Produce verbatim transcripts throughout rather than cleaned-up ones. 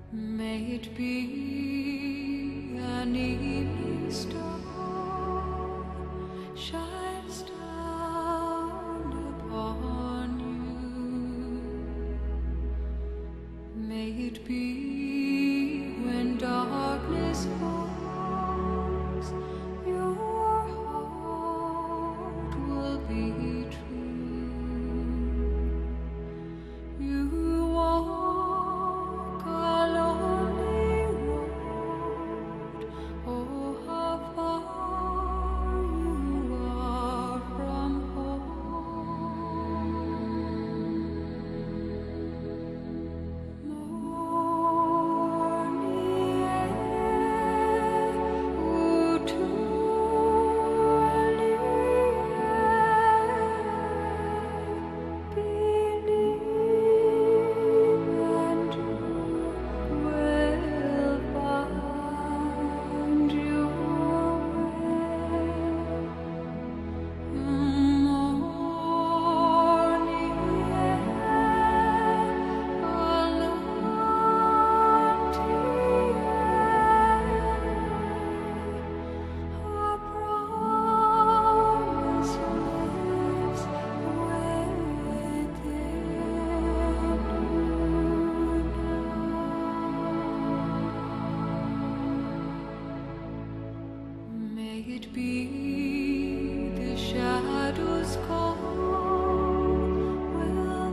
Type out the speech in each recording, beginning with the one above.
May it be an evening star shines down upon you. May it be when darkness falls, your heart will be true. You walk a lonely road, oh how far you are from home. Morning air, oh too early air, believe and you will find your way. Morning air, a empty air, a promise lives within you. May it be the shadows call will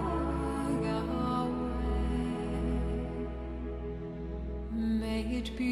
fly away. May it be